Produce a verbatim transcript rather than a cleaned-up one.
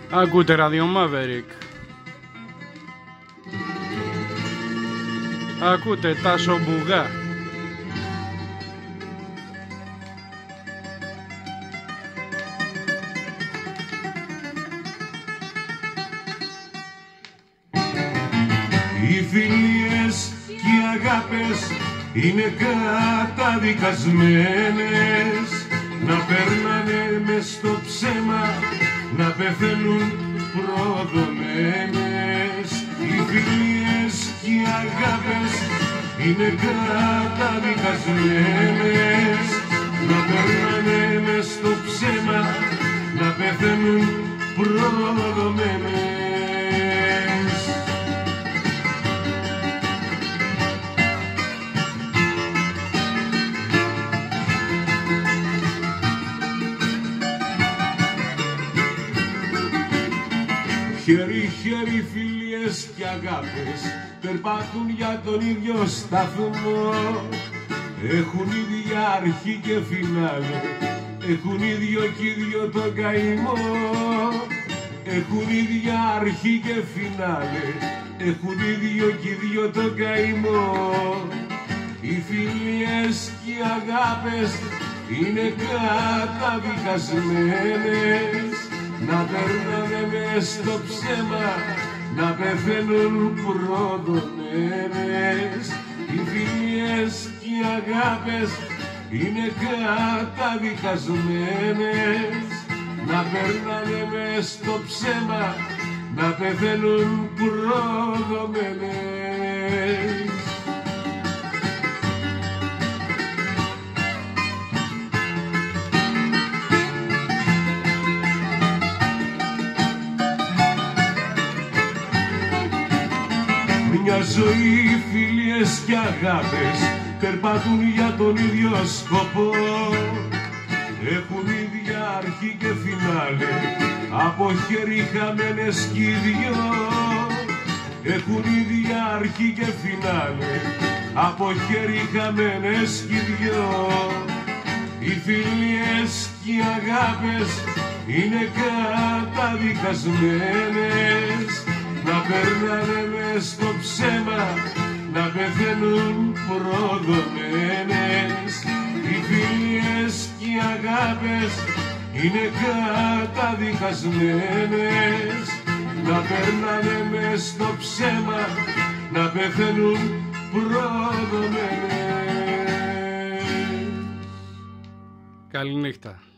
Ακούτε ράδιο Μάβερικ. Ακούτε Τάσο Μπουγά. Οι φιλίες και οι αγάπες είναι καταδικασμένες να περνάνε μες στο ψέμα, να πεθαίνουν προδομένες. Οι φιλίες και οι αγάπες είναι καταδικασμένες να περνάνε μες στο ψέμα, να πεθαίνουν προδομένες. Χέρι-χέρι φιλίες και αγάπες περπατούν για τον ίδιο σταθμό. Έχουν ίδια αρχή και φινάλε, έχουν ίδιο κι ίδιο το καημό. Έχουν ίδια αρχή και φινάλε, έχουν ίδιο κι ίδιο το καημό. Οι φιλίες και οι αγάπες είναι καταδικασμένες να περνάνε μες στο ψέμα, να πεθαίνουν προδομένες. Οι φιλίες και οι αγάπες είναι καταδικασμένες να περνάνε μες στο ψέμα, να πεθαίνουν προδομένες. Μια ζωή φιλίες και αγάπες περπατούν για τον ίδιο σκοπό. Έχουν ίδια αρχή και φινάλε, από χέρι χαμένες κι οι δυο. Έχουν ίδια αρχή και φινάλε, από χέρι χαμένες κι οι δυο. Οι φιλίες και οι αγάπες είναι καταδικασμένες να περνάνε μες στο ψέμα, να πεθαίνουν προδομένες. Οι φιλίες και οι αγάπες είναι καταδικασμένες να περνάνε μες στο ψέμα, να πεθαίνουν προδομένες. Καληνύχτα.